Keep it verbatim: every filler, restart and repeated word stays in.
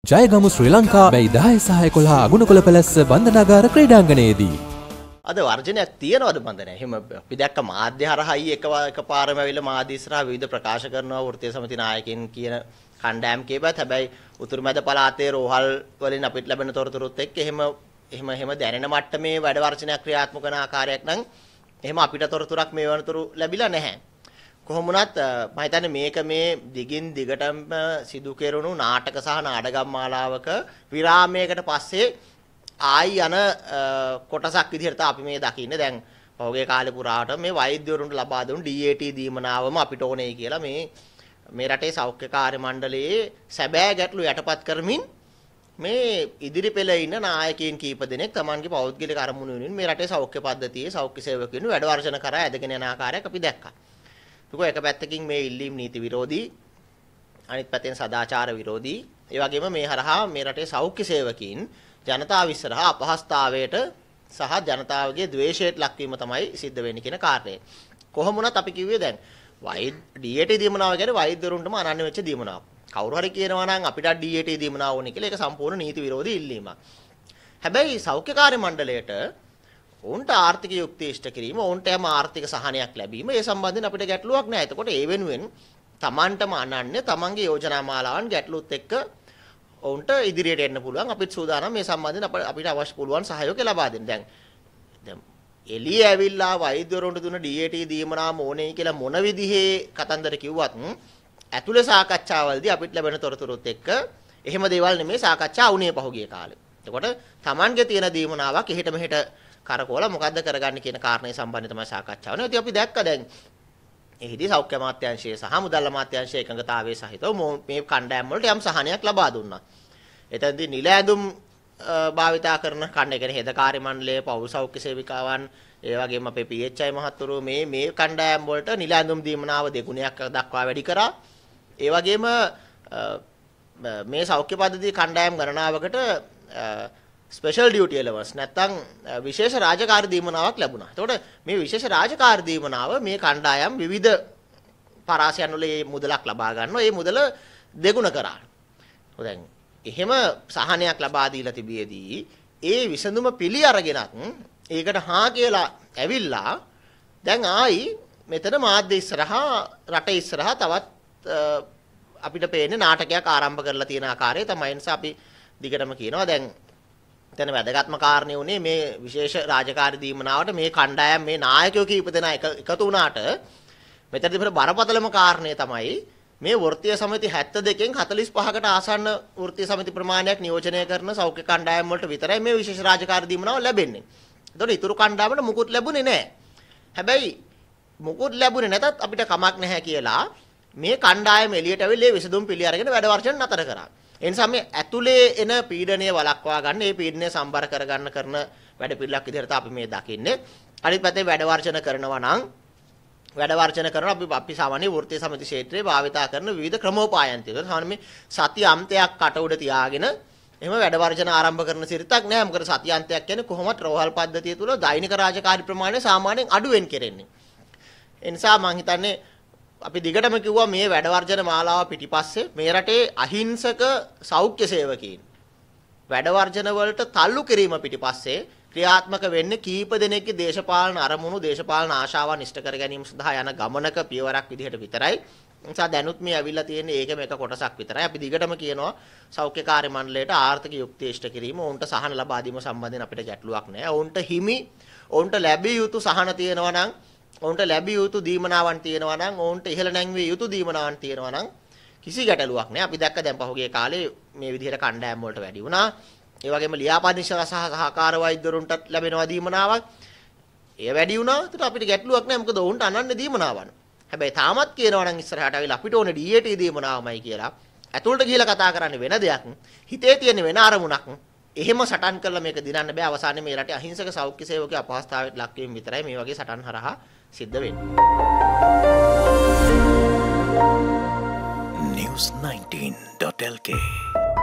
ජයගමු ශ්‍රී ලංකා මැයි දහය සහ එකොළහ අගුණකොළ පැලැස්ස බන්ධනාගාර ක්‍රීඩාංගණයේදී අද වර්ජනයක් තියෙනවද බන්ධනය? එහෙම අපි දැක්ක මාධ්‍ය හරහායි එක එකපාරම ඇවිල්ලා මාධ්‍ය ඉස්සරහා විවිධ ප්‍රකාශ කරනවා වෘත්තීය සමිති නායකයින් කියන කණ්ඩායම් කියපත්. හැබැයි උතුරු මැද පළාතේ රෝහල් වලින් අපිට ලැබෙන තොරතුරුත් එක්ක එහෙම එහෙම එහෙම දැනෙන මට්ටමේ වැඩ වර්ජනයක් ක්‍රියාත්මක කරන ආකාරයක් නම් එහෙම අපිට තොරතුරක් මේ වනතුරු ලැබිලා නැහැ. කොහොම වුණත් මම හිතන්නේ මේක මේ දිගින් දිගටම සිදු කෙරුණු නාටක සහ නාටකම් මාලාවක විරාමයකට පස්සේ ආයි යන කොටසක් විදිහට අපි මේ දකින්නේ. දැන් පහුගිය කාලේ පුරාට මේ වෛද්‍යවරුන්ට ලබා දුන් ඩී ඒ ටී දීමනාවම අපිට ඕනේ කියලා මේ මේ රටේ සෞඛ්‍ය කාර්ය මණ්ඩලයේ සැබෑ ගැටලු යටපත් කරමින් මේ ඉදිරි පෙළේ ඉන්න නායකයින් කීප දෙනෙක් Tamanගේ පෞද්ගලික අරමුණු වෙනුවෙන් මේ රටේ සෞඛ්‍ය පද්ධතියේ සෞඛ්‍ය සේවකයන් වැඩ වර්ජන කරා ඇදගෙන යන ආකාරයක් අපි දැක්කා. ඒක එක පැත්තකින් මේ ඉල්ලීම් නීති විරෝධී, අනිත් පැත්තෙන් සදාචාර විරෝධී, ඒ වගේම මේ හරහා මේ රටේ සෞඛ්‍ය සේවකීන් ජනතාව ඉස්සරහා අපහසුතාවයට සහ ජනතාවගේ ද්වේෂයට ලක්වීම තමයි සිද්ධ වෙන්නේ කියන කාරණය. කොහොම වුණත් අපි කිව්වේ දැන් වෛද්‍ය ඩී ඒ ටී දීමනාව කියන්නේ වෛද්‍යවරුන්ටම අනන්‍ය වෙච්ච දීමනාවක්. කවුරු හරි කියනවා නම් අපිට ඩී ඒ ටී දීමනාව ඕනේ කියලා ඒක සම්පූර්ණ නීති විරෝධී ඉල්ලීමක්. හැබැයි සෞඛ්‍ය කාර්ය මණ්ඩලයට උන්ට ආර්ථික යුක්ති ඉෂ්ට කිරීම, උන්ට යම් ආර්ථික සහනයක් ලැබීම ඒ සම්බන්ධයෙන් අපිට ගැටලුවක් නැහැ. එතකොට ඒ වෙනුවෙන් Tamanටම අනන්‍ය තමන්ගේ යෝජනා මාලාවන් ගැටලුත් එක්ක උන්ට ඉදිරියට එන්න පුළුවන්. අපිත් සූදානම් මේ සම්බන්ධයෙන් අපිට අවශ්‍ය පුළුවන් සහයෝගය ලබා දෙන්න. දැන් දැන් එළිය ඇවිල්ලා වෛද්‍යවරුන්ට දුන්න ඩී ඒ ටී දීමනාම ඕනේ කියලා මොන විදිහේ කතන්දර කිව්වත් ඇතුළේ සාකච්ඡාවලදී අපිට ලැබෙන තොරතුරුත් එක්ක එහෙම දේවල් නෙමෙයි සාකච්ඡා වුණේ පහුගිය කාලේ. එතකොට Tamanගේ තියෙන දීමනාවක් එහෙට මෙහෙට කරකෝලා මොකද්ද කරගන්නේ කියන කාරණේ සම්බන්ධව තමයි සාකච්ඡාව වෙන්නේ. ඉතින් අපි දැක්ක දැන් එහිදී සෞඛ්‍ය අමාත්‍යාංශය සහ මුදල් අමාත්‍යාංශයේ එකඟතාවයේ සහිතව මේ කණ්ඩායම් වලට යම් සහනයක් ලබා දුන්නා. එතනදී නිල ඇඳුම් භාවිතා කරන කණ්ඩායම කියන්නේ හෙද කාර්ය මණ්ඩලයේ පෞද්ගලික සෞඛ්‍ය සේවිකාවන්, ඒ වගේම අපේ පී එච් ආයි මහත්වරු මේ මේ කණ්ඩායම් වලට නිල ඇඳුම් දීමනාව දෙගුණයක් දක්වා වැඩි කරා. ඒ වගේම මේ සෞඛ්‍ය පද්ධති කණ්ඩායම් ගණනාවකට ස්පෙෂල් ඩියුටි එලවන්ස් නැත්නම් විශේෂ රාජකාරී දීමනාවක් ලැබුණා. එතකොට මේ විශේෂ රාජකාරී දීමනාව මේ කණ්ඩායම් විවිධ පරාසයන් වල මේ මුදලක් ලබා ගන්නවා. මේ මුදල දෙගුණ කරා. දැන් එහෙම සහනයක් ලබා දීලා තිබියදී ඒ විසඳුම පිළි අරගෙනත් ඒකට හා කියලා ඇවිල්ලා දැන් ආයි මෙතන මාධ්‍ය ඉස්සරහා රට ඉස්සරහා තවත් අපිට පේන්නේ නාටකයක් ආරම්භ කරලා තියෙන ආකාරය තමයි. නිසා අපි දිගටම කියනවා දැන් එතන වැදගත්ම කාරණේ උනේ මේ විශේෂ රාජකාරී දීමනාවට මේ කණ්ඩායම් මේ නායකයෝ කීප දෙනා එකතු වුණාට මෙතනදී බරපතලම කාරණේ තමයි මේ වෘත්තීය සමිති හැත්තෑ දෙකෙන් හතළිස් පහකට ආසන්න වෘත්තීය සමිති ප්‍රමාණයක් නියෝජනය කරන සෞඛ්‍ය කණ්ඩායම් වලට විතරයි මේ විශේෂ රාජකාරී දීමනාව ලැබෙන්නේ. ඒතකොට ඊතුරු කණ්ඩායමට මුකුත් ලැබුණේ නැහැ. හැබැයි මුකුත් ලැබුණේ නැතත් අපිට කමක් නැහැ කියලා මේ කණ්ඩායම එළියට ඇවිල්ලා මේ විසඳුම් පිළි අරගෙන වැඩ වර්ෂණ නතර කරා. ඒ නිසා මේ ඇතුලේ එන පීඩනය වළක්වා ගන්න, මේ පීඩනය සම්බර කරගන්න කරන වැඩ පිළිලක් විදිහට අපි මේ දකින්නේ. අනිත් පැත්තේ වැඩ වර්ෂණ කරනවා නම් වැඩ වර්ෂණ කරන අපි අපි සාමාන්‍ය වෘත්තීය සමිති ක්ෂේත්‍රයේ භාවිතා කරන විවිධ ක්‍රමෝපායන් තියෙනවා. සාමාන්‍ය මේ සති අන්තයක් කට උඩ තියාගෙන එහෙම වැඩ වර්ෂණ ආරම්භ කරන සිරිතක් නෑ. මොකද සති අන්තයක් කියන්නේ කොහොමද රෝහල් පද්ධතිය තුල දෛනික රාජකාරී ප්‍රමාණය සාමාන්‍යයෙන් අඩුවෙන් කෙරෙන්නේ. ඒ නිසා මම හිතන්නේ අපි දිගටම කිව්වා මේ වැඩ වර්ජන මාලාව පිටිපස්සේ මේ රටේ අහිංසක සෞඛ්‍ය සේවකීන් වැඩ වර්ජන වලට තල්ලු කිරීම පිටිපස්සේ ක්‍රියාත්මක වෙන්නේ කීප දෙනෙක්ගේ දේශපාලන අරමුණු දේශපාලන ආශාවන් ඉෂ්ට කර ගැනීම සඳහා යන ගමනක පියවරක් විදිහට විතරයි. ඒ නිසා දැනුත් මේ ඇවිල්ලා තියෙන්නේ ඒකම එක කොටසක් විතරයි. අපි දිගටම කියනවා සෞඛ්‍ය කාර්ය මණ්ඩලයට ආර්ථික යුක්ති ඉෂ්ට කිරීම, උන්ට සහන ලබා දීම සම්බන්ධයෙන් අපිට ගැටලුවක් නැහැ. උන්ට හිමි, උන්ට ලැබිය යුතු සහන තියෙනවා නම්, ඔවුන්ට ලැබිය යුතු දීමනාවන් තියෙනවා නම්, ඔවුන්ට ඉහළ නැංවිය යුතු දීමනාවන් තියෙනවා නම් කිසි ගැටලුවක් නැහැ. අපි දැක්ක දැන් පහුගිය කාලේ මේ විදිහට කණ්ඩායම් වලට වැඩි වුණා. ඒ වගේම ලියාපදිංචි සහ සහකාර වෛද්‍යවරුන්ට ලැබෙනවා දීමනාවක්. ඒ වැඩි වුණා. ඒකට අපිට ගැටලුවක් නැහැ. මොකද ඔවුන්ට අනන්‍ය දීමනාවන්. හැබැයි තාමත් කියනවා නම් ඉස්සරහට ආවිලා අපිට ඕනේ ඩී ඒ ටී දීමනාවමයි කියලා. ඇතුළට ගිහිලා කතා කරන්නේ වෙන දෙයක්. හිතේ තියෙන වෙන අරමුණක්. එහෙම සටන් කරලා මේක දිනන්න බෑ. අවසානයේ මේ රටේ අහිංසක සෞඛ්‍ය සේවකයෝ අපහසුතාවයට ලක් වීම විතරයි මේ වගේ සටන් හරහා සිද්ධ වෙන්නේ. news nineteen dot l k